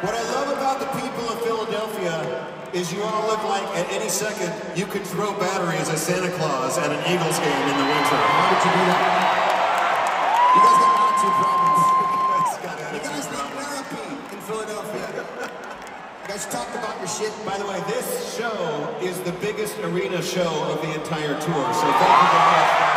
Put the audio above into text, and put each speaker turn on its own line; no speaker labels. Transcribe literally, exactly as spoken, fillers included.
What I love about the people of Philadelphia is you all look like at any second you could throw batteries at Santa Claus at an Eagles game in the winter.
How did you do that? You guys got attitude problems.
You guys need therapy in Philadelphia. You guys talk about your shit. By the way, this show is the biggest arena show of the entire tour, so thank you very much.